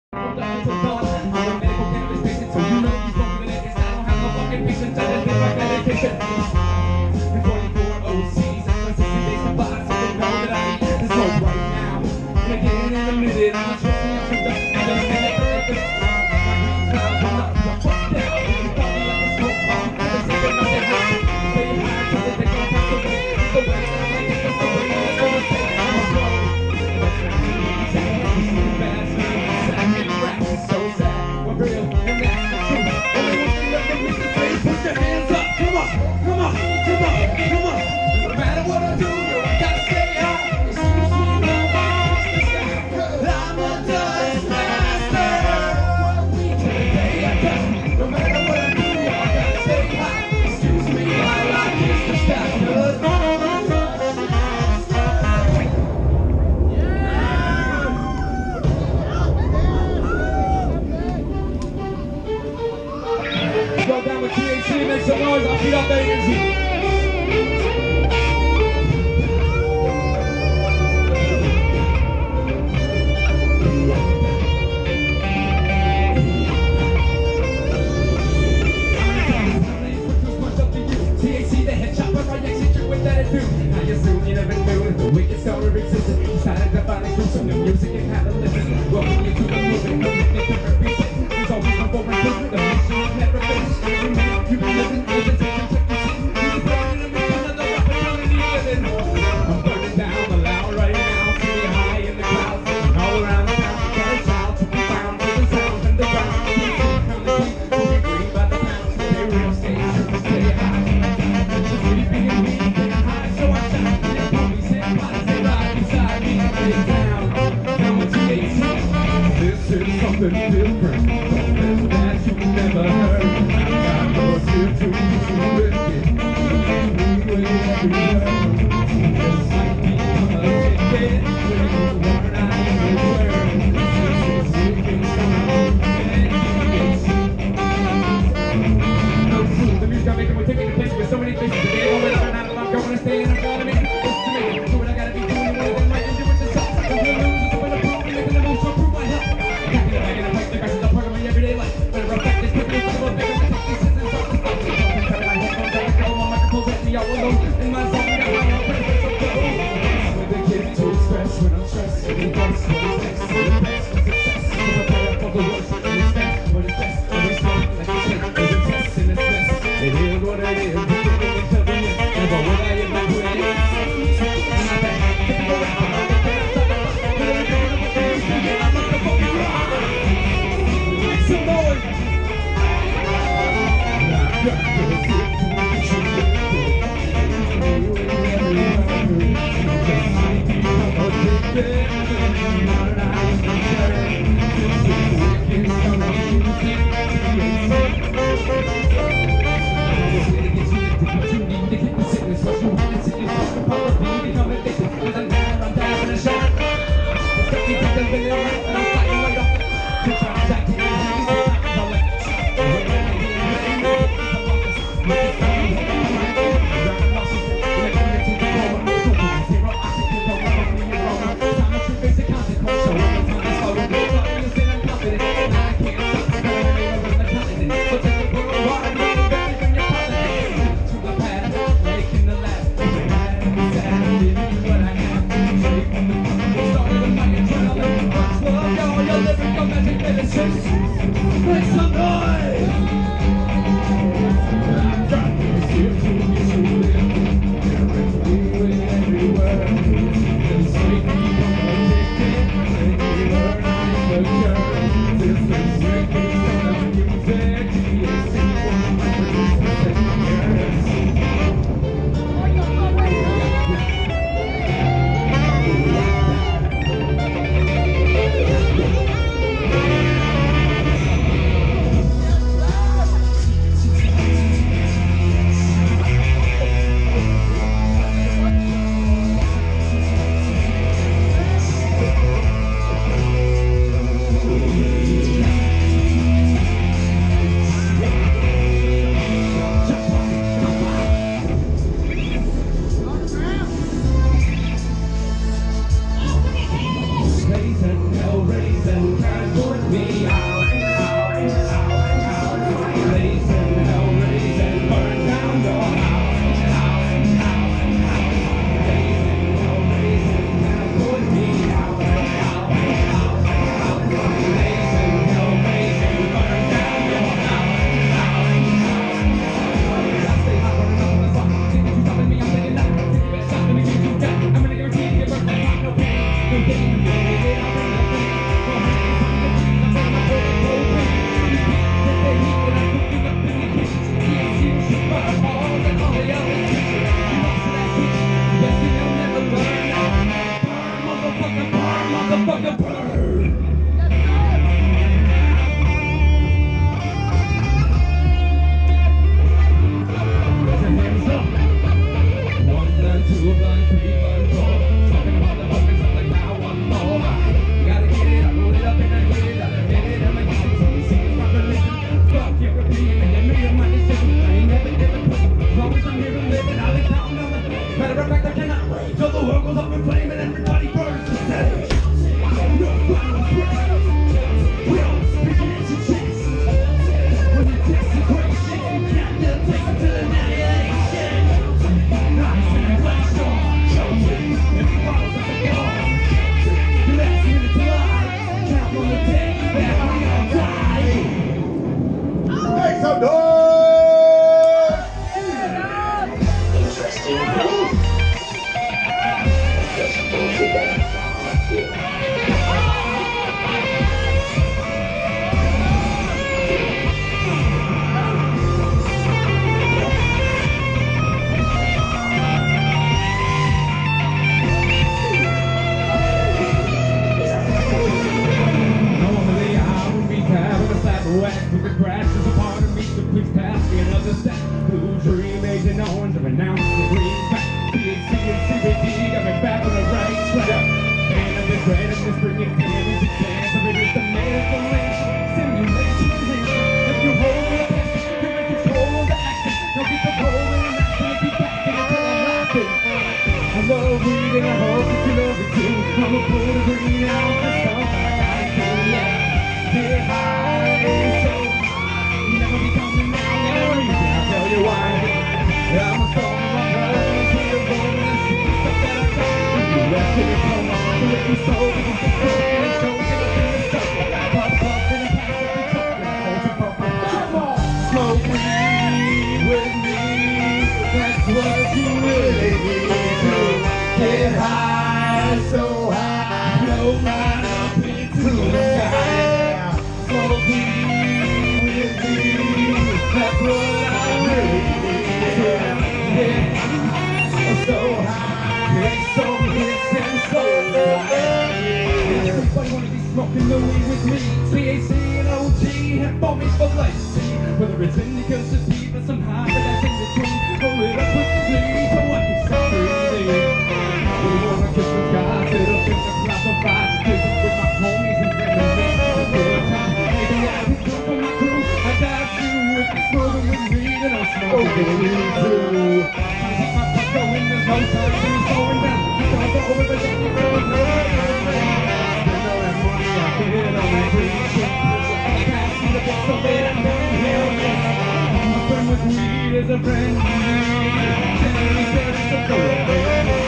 Go down with THC, make some noise, I'll feed off that energy. wax, but the grass is a part of me, so please pass me another stack. Blue dream, Agent Orange, I renounce the greenback. THC and CBD got me back on the right track. And I've been ready to bring it in as a chance. It is the manipulation, simulation, if you hold the passion, you make control of the action. Now get the pole and I'm not gonna be back in until I'm laughing. I love weed and I hope that you love it too. I'ma pull the green out, that's something I gotta do, yeah. Get high, so never be coming down, never easy, I'll tell you why. I'm a storm of my blood, I'm a tree of gold, and I see the stuff that I got. If you left it, it's no more, so if you sold it, it's just broken, and so get up in the stuff. Puff, puff, and a pass of the chuck, and I hold you puff, puff. Come on! Smoke weed with me, that's what you really need to. Get high, so high, blow right up into the sky. Smoke weed with me, that's what I really need to. Get high, so high, make some hits and so high. Everybody wanna be smoking the weed with me. THC and OG have bought me for life. Whether it's indica, sativa, some high, but that's in between. Roll it up with me, so I can stop breathing. We wanna kiss the guys, sit up in the block of five, visit with my homies and reminisce a good time. Maybe I can come for my crew, I got you. If you're smoking with me, then I'm smoking with you too. I keep my puff going, there's no time to be slowing down. Because I'm over the day, you really know spend all that money I get on that green shit. Pass me the best of it, I'm down here. My friend with weed is a friend to me. Generally said it's a go-away.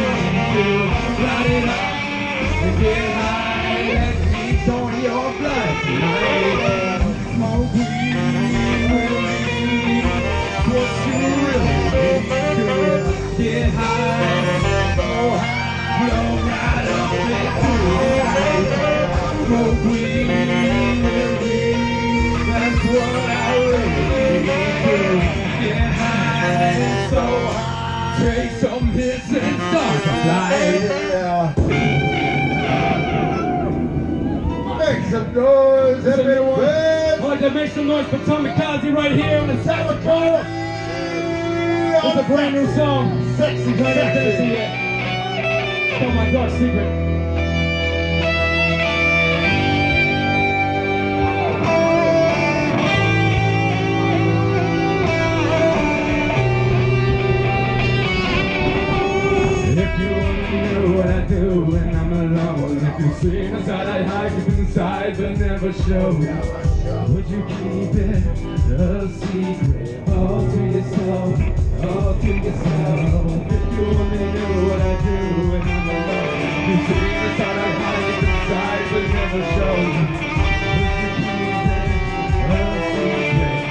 Light it up and get high. Let me join your blood tonight. Smoke weed with me, what you really need to. Get high, so high, blow right up into the sky. Smoke weed with me, that's what I really need to. Get high, so high, take some hits and start to fly. Make some noise, everyone! I'd like to make some noise for Tomikaze right here on the saxophone. It's a brand new song. Sexy, Right up there, see it. It's called My Dark Secret. If you only knew what I do when I'm alone. If you see inside, I hide deep inside but never show. Would you keep it a secret all to yourself, all to yourself? If you only knew what I do when I'm alone. If you see inside, I hide deep inside but never show. Would you keep it a secret?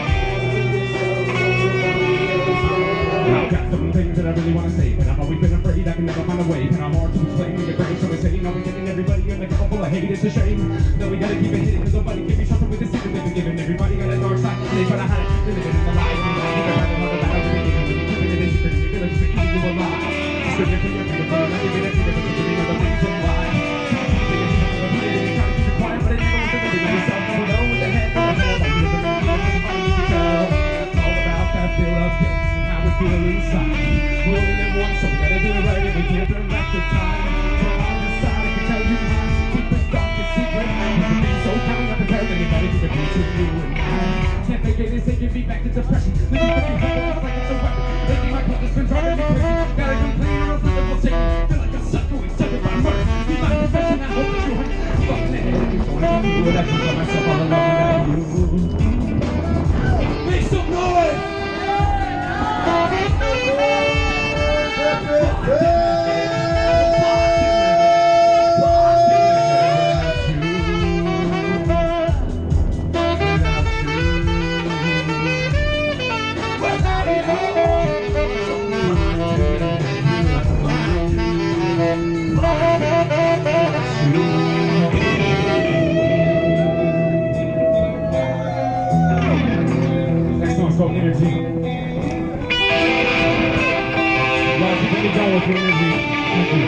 I've got some things that I really want to say, but I've always been afraid I can never find a way. Kind of hard to explain when your brain's so insane. Now we're getting everybody in the cup full of hate. It's a shame that we gotta keep it hidden, cause nobody can be trusted with the secret they've been given. Everybody got a dark side, they try to hide it. They're living in the lies, and they're fighting all the battles that they're giving. Keeping it in secret, they're gonna just keep you alive. Screaming for your freedom, not giving it to them, but giving other reason why. Trying to keep it quiet, but it never was ever living yourself. You know what the heck, all about that feel of guilt and how we feel inside. We're only live once, so we gotta do it right. If we can't turn back the time, so on the side I can tell you mine. Keep it dark and secret. You can be so kind, not prepared anybody to be between you and mine. Can't fake it, it's taking me back to depression. Living with you, just like it's a weapon. Making my purpose been driving me crazy. Gotta complete or else the devil take me. Feel like a sucker with certified murder. Be my confession, I hope that you hurt. Fucking it, you're going to do it. I can tell myself all alone without you. Make some noise! Next song's called Energy. Y'all keep it going with energy. Thank you.